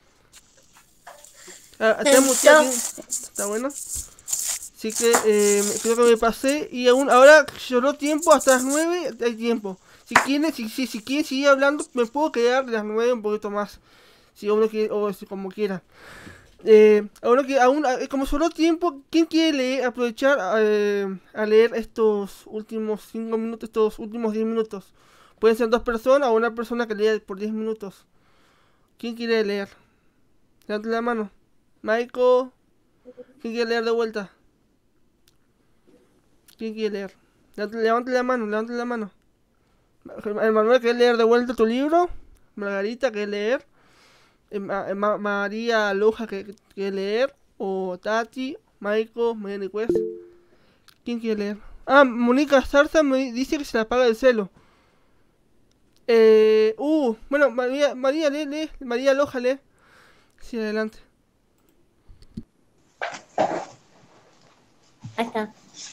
Ah, Me está, mu- está, gustó. está bueno. Así que eh, creo que me pasé y aún ahora lloró tiempo hasta las nueve, hay tiempo. Si quieren, si, si, si quieren seguir hablando, me puedo quedar de las nueve un poquito más. Si uno quiere, o si como quiera. Eh, ahora que aún, eh, como solo tiempo, ¿quién quiere leer, aprovechar eh, a leer estos últimos cinco minutos, estos últimos diez minutos? Pueden ser dos personas o una persona que lea por diez minutos. ¿Quién quiere leer? Levante la mano. Maiko, ¿quién quiere leer de vuelta? ¿Quién quiere leer? Levante, levante la mano, levante la mano. El Manuel, ¿quiere leer de vuelta tu libro? Margarita, ¿quiere leer? Eh, Ma- eh, Ma- María Loja, ¿quiere quiere leer? O Tati, Maiko, Mariana Quest. ¿Quién quiere leer? Ah, Mónica Zarza me di- dice que se la apaga el celo. Eh, uh, bueno, María, María, lee, lee. María Loja, lee. Sí, adelante. Ahí está.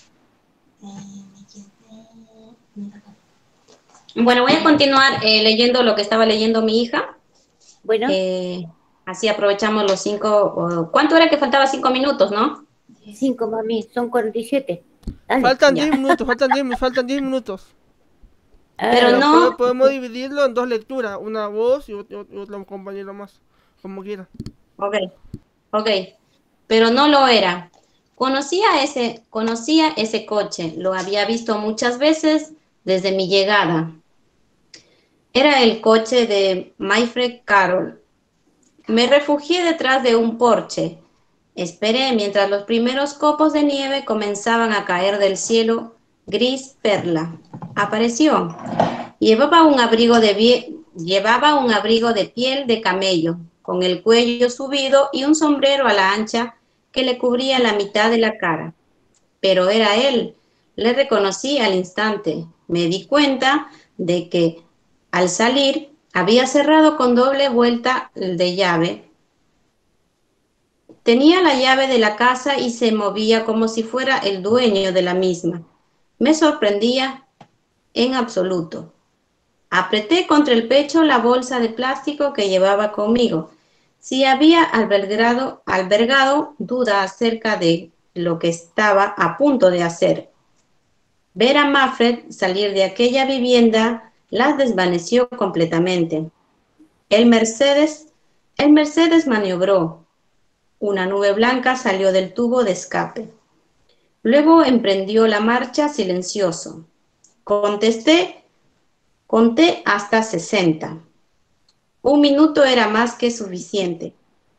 Bueno, voy a continuar eh, leyendo lo que estaba leyendo mi hija. Bueno, Eh, así aprovechamos los cinco. o- ¿Cuánto era que faltaba? Cinco minutos, ¿no? cinco mami, son cuarenta y siete. Dale. Faltan Ya. diez minutos, faltan diez, faltan diez minutos. Pero Pero no- pode- podemos dividirlo en dos lecturas, una voz y ot- ot- otro compañero más, como quiera. Ok, ok. Pero no lo era. Conocía ese, conocía ese coche, lo había visto muchas veces desde mi llegada. Era el coche de Mayfred Carroll. Me refugié detrás de un porche. Esperé mientras los primeros copos de nieve comenzaban a caer del cielo gris perla. Apareció. Llevaba un abrigo de, vie- llevaba un abrigo de piel de camello, con el cuello subido y un sombrero a la ancha que le cubría la mitad de la cara. Pero era él. Le reconocí al instante. Me di cuenta de que al salir había cerrado con doble vuelta de llave. Tenía la llave de la casa y se movía como si fuera el dueño de la misma. Me sorprendía en absoluto. Apreté contra el pecho la bolsa de plástico que llevaba conmigo. Si había albergado, albergado duda acerca de lo que estaba a punto de hacer. Ver a Manfred salir de aquella vivienda las desvaneció completamente. El Mercedes, el Mercedes maniobró. Una nube blanca salió del tubo de escape. Luego emprendió la marcha silencioso. Contesté, conté hasta sesenta. Un minuto era más que suficiente.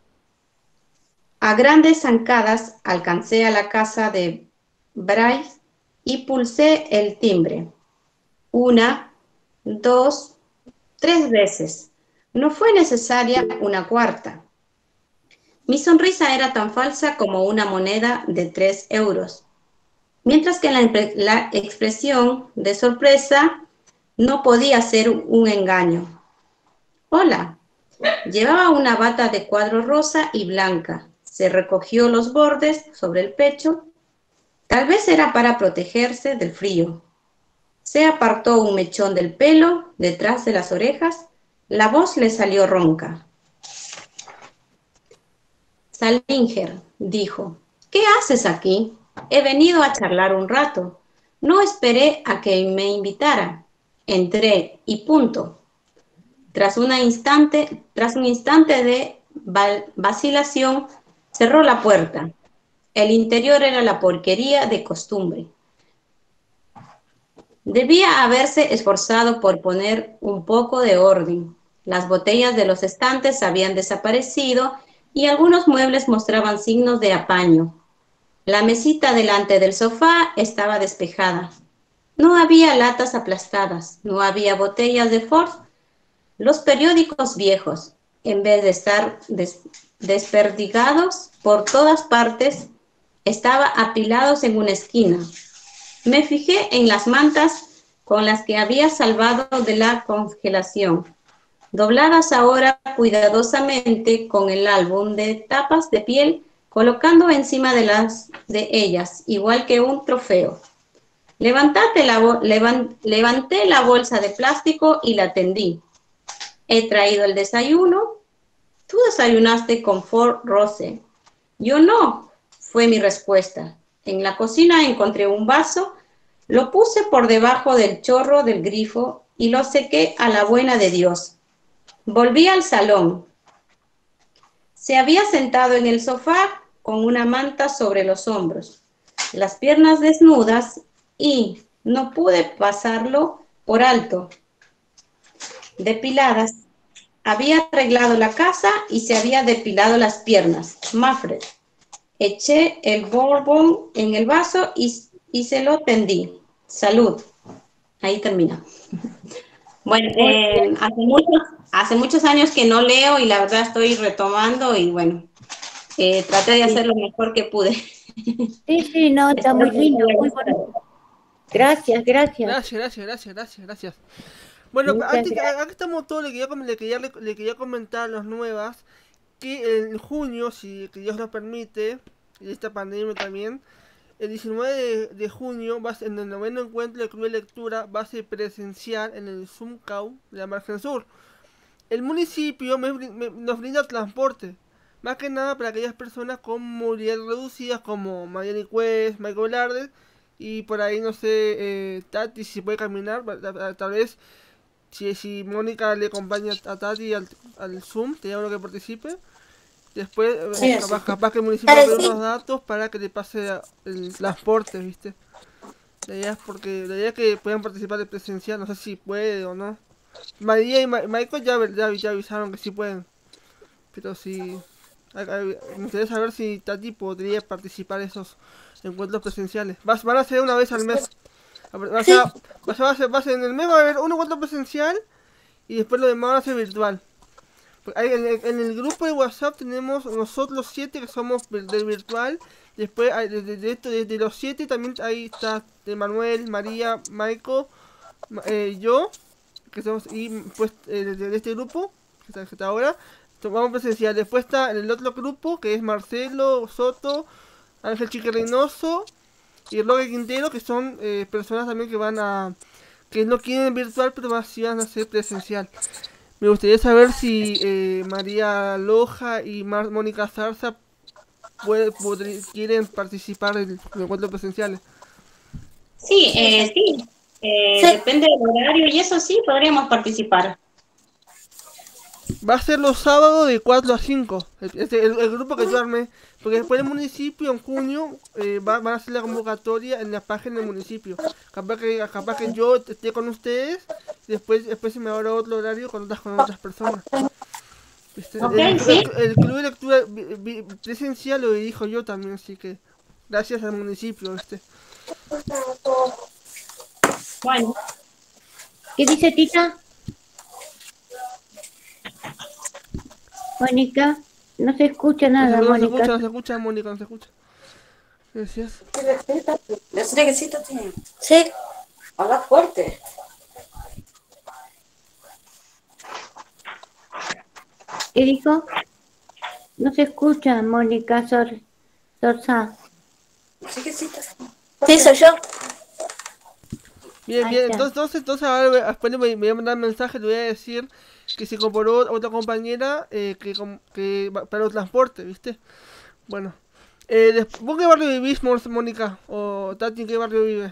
A grandes zancadas alcancé a la casa de Bryce y pulsé el timbre. Una, dos, tres veces. No fue necesaria una cuarta. Mi sonrisa era tan falsa como una moneda de tres euros, mientras que la, la expresión de sorpresa no podía ser un engaño. Hola. Llevaba una bata de cuadro rosa y blanca. Se recogió los bordes sobre el pecho Tal vez era para protegerse del frío. Se apartó un mechón del pelo detrás de las orejas. La voz le salió ronca. Salinger dijo, ¿qué haces aquí? He venido a charlar un rato. No esperé a que me invitara. Entré y punto. Tras, una instante, tras un instante de vacilación, cerró la puerta. El interior era la porquería de costumbre. Debía haberse esforzado por poner un poco de orden. Las botellas de los estantes habían desaparecido y algunos muebles mostraban signos de apaño. La mesita delante del sofá estaba despejada. No había latas aplastadas, no había botellas de Ford. Los periódicos viejos, en vez de estar des desperdigados por todas partes, estaban apilados en una esquina. Me fijé en las mantas con las que había salvado de la congelación, dobladas ahora cuidadosamente con el álbum de tapas de piel, colocando encima de, las, de ellas, igual que un trofeo. Levantate la levan levanté la bolsa de plástico y la tendí. He traído el desayuno. Tú desayunaste con Ford Rose. Yo no, fue mi respuesta. En la cocina encontré un vaso, lo puse por debajo del chorro del grifo y lo sequé a la buena de Dios. Volví al salón. Se había sentado en el sofá con una manta sobre los hombros, las piernas desnudas, y no pude pasarlo por alto. Depiladas. Había arreglado la casa y se había depilado las piernas. Manfred. Eché el bourbon en el vaso y, y se lo tendí. Salud. Ahí termina. Bueno, eh, hace, muchos, hace muchos años que no leo y la verdad estoy retomando y bueno, eh, traté de hacer lo mejor que pude. Sí, sí, no, está muy lindo, muy bonito. Gracias, gracias. Gracias, gracias, gracias, gracias, gracias. Bueno, Muchas antes que gracias. acá estamos todos, le quería, com- le quería, le quería comentar a los nuevas que en junio, si que Dios nos permite, y esta pandemia también, el diecinueve de, de junio, va a ser en el noveno encuentro del Club de Lectura, va a ser presencial en el Zumcau de la Margen Sur. El municipio me brin- me- nos brinda transporte, más que nada para aquellas personas con movilidad reducidas como Mariani Cues, Michael Velarde, y por ahí no sé, eh, Tati si puede caminar, va- ta- tal vez si, si Mónica le acompaña a Tati al, al Zoom, te llamo que participe. Después, eh, Sí, capaz, sí. capaz que el municipio va a Claro, pedir sí. unos datos para que le pase a- el transporte, ¿viste? La idea es porque la idea es que puedan participar de presencial, no sé si puede o no. María y Ma- Michael ya, ya, ya avisaron que sí pueden, pero si a- a- me gustaría saber si Tati podría participar de esos encuentros presenciales. Vas- van a ser una vez al mes. A ver, Va a ser, Sí. va a ser, va a ser- va a ser en el mes va a haber un encuentro presencial y después lo demás va a ser virtual. Pues ahí en, el, en el grupo de WhatsApp tenemos nosotros siete que somos vir- del virtual. Después hay- de, de, de esto, de, de los siete también ahí está de Manuel, María, Michael, Ma- eh, yo, que somos, y pues eh, de, de este grupo, que está, que está ahora, to- vamos presencial. Después está el otro grupo que es Marcelo, Soto, Ángel Chique Reynoso y Roque Quintero, que son eh, personas también que van a, que no quieren virtual, pero más sí van a ser presencial. Me gustaría saber si eh, María Loja y Mar Mónica Zarza puede, podri- quieren participar en los encuentros presenciales. Sí, eh, sí. Eh, Sí. depende del horario y eso sí, podríamos participar. Va a ser los sábados de cuatro a cinco. El, este- el- el grupo que yo armé. Porque después el municipio en junio eh, va, van a hacer la convocatoria en la página del municipio. Capaz que, capaz que yo esté con ustedes. Y después, después se me habrá otro horario con otras, con otras personas. ¿Viste? Ok, El, sí. el- el club de lectura vi- vi- presencial lo dirijo yo también, así que gracias al municipio, ¿viste? Bueno, ¿Qué dice Tita? Mónica, no se escucha No se, nada, no se Mónica. escucha, no se escucha, Mónica, no se escucha. ¿Qué decías? ¿Decirle que sí, Tati? Sí. Habla fuerte. ¿Qué dijo? No se escucha, Mónica Sor, Sorsa. Sí que sí, Tati. Sí, soy yo. Bien, Ahí bien, está. entonces, entonces, entonces ahora voy- después le voy, me voy a mandar un mensaje, le voy a decir que se incorporó otra compañera eh, que, com- que va- para los transportes, ¿viste? Bueno, eh, des- ¿vos qué barrio vivís, Mor- Mónica? ¿O Tati en qué barrio vive?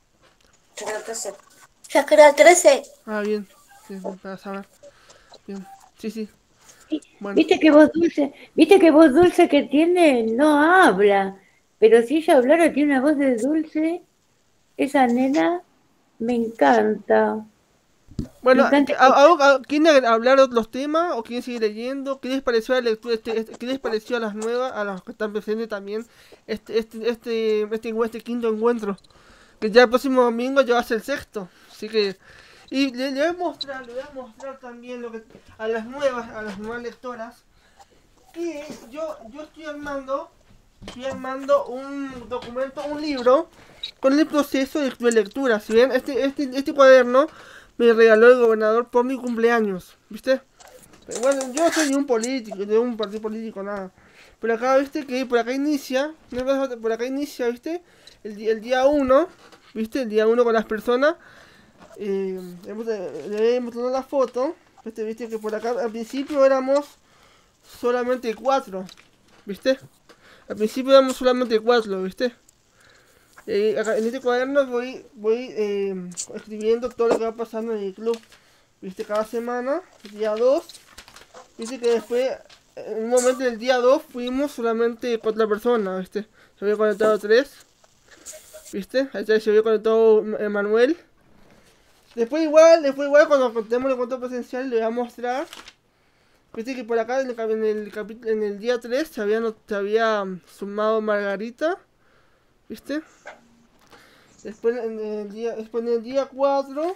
Ya creo trece. Ah, bien, sí, bien, para saber. Bien, sí, sí, Sí, bueno. viste que voz dulce, viste que voz dulce que tiene, no habla, pero si ella hablara tiene una voz de dulce, esa nena me encanta, me Bueno, encanta. ¿qué- a- a- a- ¿quieren hablar de otros temas o quieren seguir leyendo? ¿Qué les pareció la lectura? Este, este- ¿qué les pareció a las nuevas, a los que están presentes también, este, este, este, este, este quinto encuentro? Que ya el próximo domingo ya va a ser el sexto. Así que. Y le, le voy a mostrar, le voy a mostrar también lo que a las nuevas, a las nuevas lectoras. Que yo, yo estoy armando, estoy armando un documento, un libro, con el proceso de, de lectura. Si ven, este, este, este cuaderno me regaló el gobernador por mi cumpleaños, ¿viste? Pero bueno, yo no soy ni un político, de un partido político, nada. Pero acá, ¿viste? Que por acá inicia, ¿no? Por acá inicia, ¿viste? El, di- el día uno, ¿viste? El día uno con las personas. Eh, hemos- le he mostrado la foto, ¿viste? ¿Viste? Que por acá al principio éramos solamente cuatro, ¿viste? Al principio éramos solamente cuatro, ¿viste? Eh, acá, en este cuaderno voy, voy eh, escribiendo todo lo que va pasando en el club, ¿viste? Cada semana, día dos. Viste que después, en un momento del día dos, fuimos solamente cuatro personas, ¿viste? Se había conectado tres, ¿viste? Ahí se había conectado eh, Manuel. Después igual, después igual cuando contemos el encuentro presencial le voy a mostrar. Viste que por acá en el, cap- en el, capítulo- en el día tres se había, not- se había mm, sumado Margarita, ¿viste? Después en el día, después en el día cuatro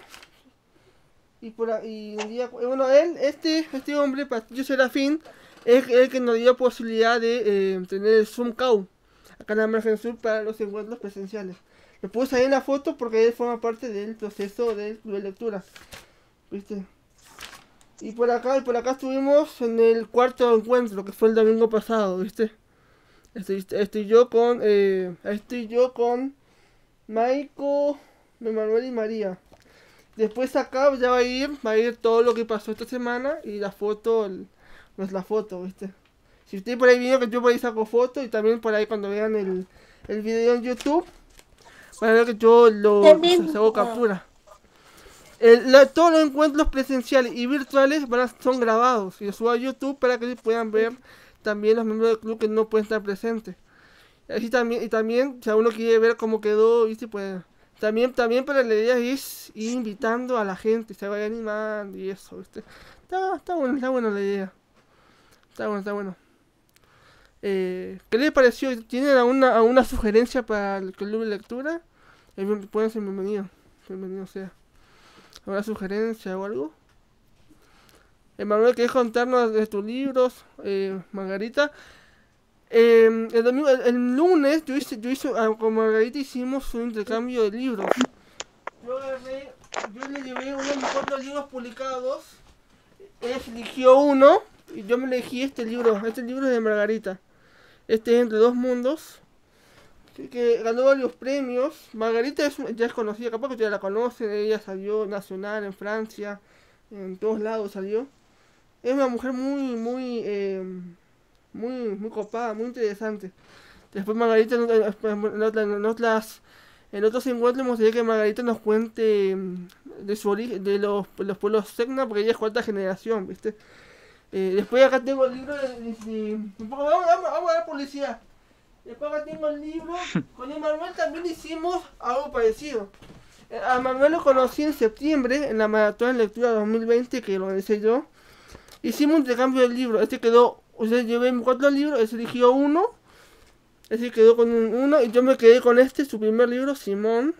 y por ahí, el día, cu- bueno, él, este, este hombre, Patricio Serafín, es el que nos dio posibilidad de eh, tener el Zoom Call acá en la Margen Sur para los encuentros presenciales. Lo puse ahí en la foto porque él forma parte del proceso de, de lectura, ¿viste? Y por acá, y por acá estuvimos en el cuarto encuentro, que fue el domingo pasado, ¿viste? Estoy, estoy yo con, eh, estoy yo con Maiko, Manuel y María. Después acá ya va a ir, va a ir todo lo que pasó esta semana y la foto, el- no es la foto, ¿viste? Si ustedes por ahí vieron que yo por ahí saco fotos y también por ahí cuando vean el, el video en YouTube, van a ver que yo lo Qué lindo. hago captura. El- la- todos los encuentros presenciales y virtuales van a- son grabados y los subo a YouTube para que puedan ver también los miembros del club que no pueden estar presentes. Y así también, y también, si uno quiere ver cómo quedó, ¿viste? Pues también, también para la idea es ir invitando a la gente, se vaya animando y eso, ¿viste? Está, está bueno, está buena la idea. Está bueno, está bueno. Eh, ¿qué les pareció? ¿Tienen alguna, alguna sugerencia para el club de lectura? Eh, bien- pueden ser bienvenidos. Bienvenido sea. ¿Alguna sugerencia o algo? Emanuel, ¿querés contarnos de tus libros? Eh, Margarita. Eh, el, domingo, el, el lunes yo hice, yo hice ah, con Margarita hicimos un intercambio de libros. Yo agarré, yo le llevé uno de mis cuatro libros publicados. Ella se eligió uno y yo me elegí este libro. Este libro es de Margarita. Este es Entre Dos Mundos. Que, que ganó varios premios. Margarita es, un- ya es conocida, capaz que ustedes la conocen. Ella salió nacional en Francia. En todos lados salió. Es una mujer muy, muy, eh, muy, muy copada, muy interesante. Después Margarita, en, otra- en otra- en otras, en otros encuentros me gustaría que Margarita nos cuente mm, de su origen, de los, los pueblos Tecna, porque ella es cuarta generación, ¿viste? Eh, después acá tengo el libro de... de- de- un poco- vamos, vamos, vamos a ver publicidad. Después acá tengo el libro. Con Emanuel también hicimos algo parecido. Eh, A Manuel lo conocí en septiembre en la Maratón de Lectura dos mil veinte que lo organicé yo. Hicimos un intercambio de libros. Este quedó, o sea, llevé cuatro libros, él se eligió uno. Ese quedó con un uno y yo me quedé con este, su primer libro, Simón.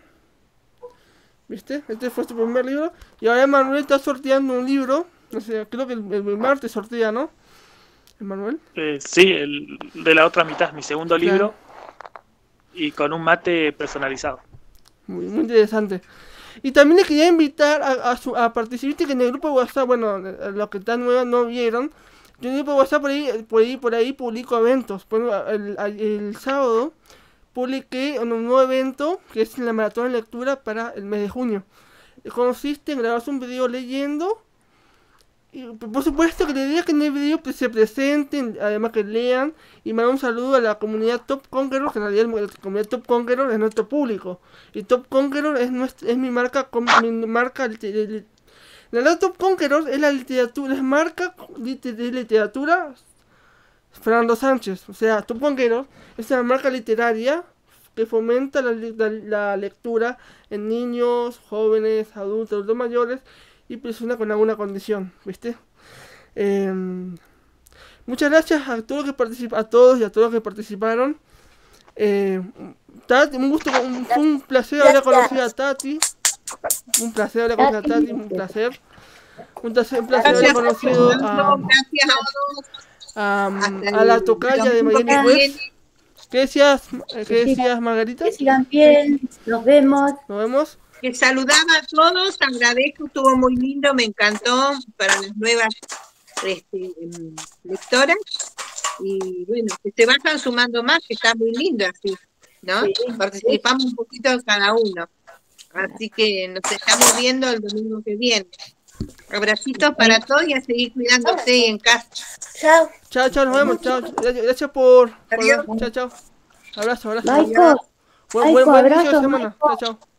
¿Viste? Este fue su primer libro. Y ahora Manuel está sorteando un libro. No sé, creo que el, el martes sortea, ¿no? Emanuel. Eh, sí, el de la otra mitad, mi segundo Claro. libro, y con un mate personalizado. Muy, muy interesante. Y también les quería invitar a, a, su- a participar, viste que en el grupo de WhatsApp, bueno, eh, los que están nuevos no vieron, yo en el grupo de WhatsApp por ahí, por ahí, por ahí publico eventos. Por ejemplo, el, el, el sábado publiqué un nuevo evento que es la maratón de lectura para el mes de junio. Consiste en grabarse un video leyendo. Y por supuesto que la idea es que en el video pues, se presenten, además que lean y mandar un saludo a la comunidad Top Conqueror, que en realidad la comunidad Top Conqueror es nuestro público. Y Top Conqueror es, nuestra, es mi marca, mi marca de, la verdad Top Conqueror es la literatura, es marca de literatura Fernando Sánchez. O sea, Top Conqueror es una marca literaria que fomenta la, la, la lectura en niños, jóvenes, adultos, adultos mayores y personas con alguna condición, ¿viste? Eh, muchas gracias a todos que participa, a todos y a todos que participaron. Eh, Tati, un gusto, un, fue un placer haber conocido a Tati. Un placer haber conocido a Tati, un placer. Un placer, un placer haber conocido a, a, a la tocaya de Miami West. ¿Qué decías, qué decías, Margarita? Que sigan bien, nos vemos. Nos vemos. Que saludaba a todos, agradezco, estuvo muy lindo, me encantó para las nuevas este, lectoras. Y bueno, que se vayan sumando más, que está muy lindo así, ¿no? Sí, participamos sí. un poquito cada uno. Así que nos estamos viendo el domingo que viene. Abracitos para todos y a seguir cuidándose en casa. Chao. Chao, chao, nos vemos. Chao. Gracias por... por chao, chao. Abrazo, abrazo. Michael, buen buen, buen inicio de semana. Chao, chao.